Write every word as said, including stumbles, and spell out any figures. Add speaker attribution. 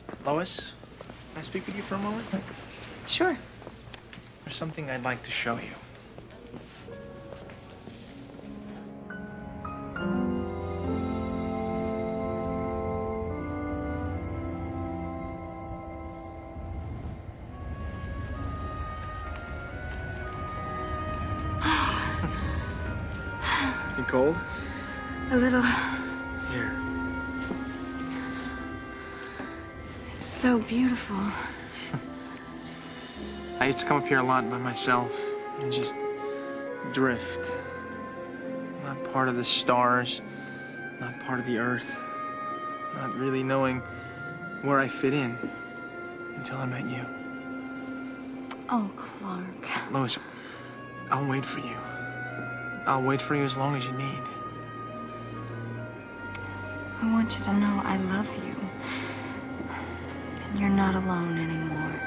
Speaker 1: Lois, can I speak with you for a moment?
Speaker 2: Sure.
Speaker 1: There's something I'd like to show you. You cold?
Speaker 2: A little.
Speaker 1: Here.
Speaker 2: It's so beautiful.
Speaker 1: I used to come up here a lot by myself and just drift. Not part of the stars, not part of the earth, not really knowing where I fit in until I met you.
Speaker 2: Oh, Clark.
Speaker 1: Lois, I'll wait for you. I'll wait for you as long as you need.
Speaker 2: I want you to know I love you. And you're not alone anymore.